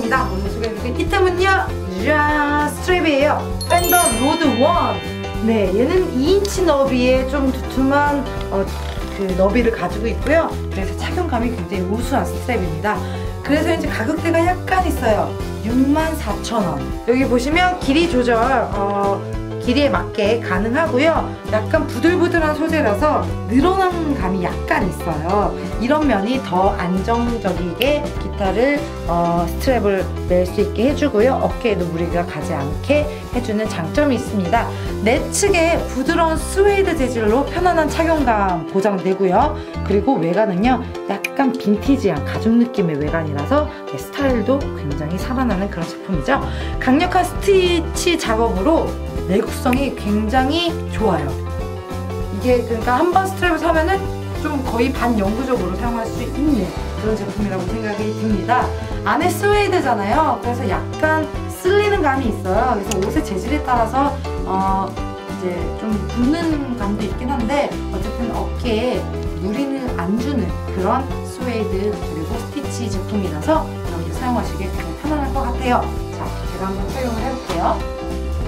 합니다. 오늘 소개해드릴 이템은요, 짠! 스트랩이에요. 팬더 로드 1. 네, 얘는 2인치 너비에 좀 두툼한 그 너비를 가지고 있고요. 그래서 착용감이 굉장히 우수한 스트랩입니다. 그래서 이제 가격대가 약간 있어요. 64,000원. 여기 보시면 길이 조절, 길이에 맞게 가능하고요. 약간 부들부들한 소재라서 늘어난 감이 약간 있어요. 이런 면이 더 안정적이게 기타를 스트랩을 멜 수 있게 해주고요. 어깨에도 무리가 가지 않게 해주는 장점이 있습니다. 내측에 부드러운 스웨이드 재질로 편안한 착용감 보장되고요. 그리고 외관은요, 약간 빈티지한 가죽 느낌의 외관이라서 스타일도 굉장히 살아나는 그런 제품이죠. 강력한 스티치 작업으로 내구성이 굉장히 좋아요. 이게 그러니까 한 번 스트랩을 사면은 좀 거의 반영구적으로 사용할 수 있는 그런 제품이라고 생각이 듭니다. 안에 스웨이드잖아요. 그래서 약간 쓸리는 감이 있어요. 그래서 옷의 재질에 따라서 이제 좀 붙는 감도 있긴 한데, 어쨌든 어깨에 무리는 안 주는 그런 스웨이드 그리고 스티치 제품이라서 여기 사용하시기에 굉장히 편안할 것 같아요. 자, 제가 한번 착용을 해볼게요.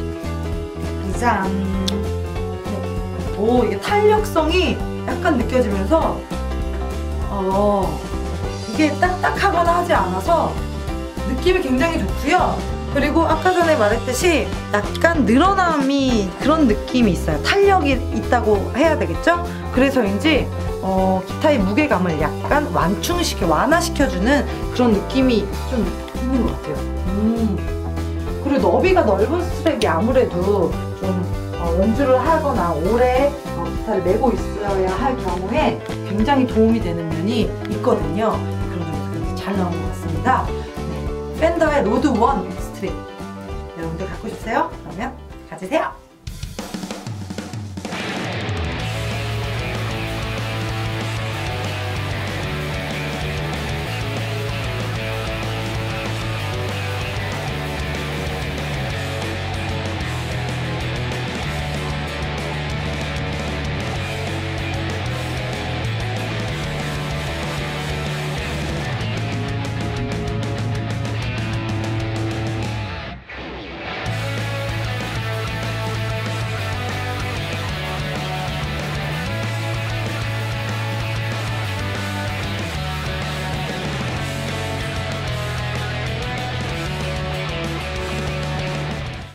짠! 네. 오, 이게 탄력성이 약간 느껴지면서 이게 딱딱하거나 하지 않아서 느낌이 굉장히 좋고요. 그리고 아까 전에 말했듯이 약간 늘어남이 그런 느낌이 있어요. 탄력이 있다고 해야 되겠죠? 그래서인지 기타의 무게감을 약간 완화시켜주는 그런 느낌이 좀 있는 것 같아요. 그리고 너비가 넓은 스트랩이 아무래도 좀 연주를 하거나 오래 기타를 메고 있어야 할 경우에 굉장히 도움이 되는 면이 있거든요. 그런 점에서 굉장히 잘 나온 것 같습니다. 네, 팬더의 로드 1 스트랩 여러분들 갖고 싶으세요? 그러면 가지세요!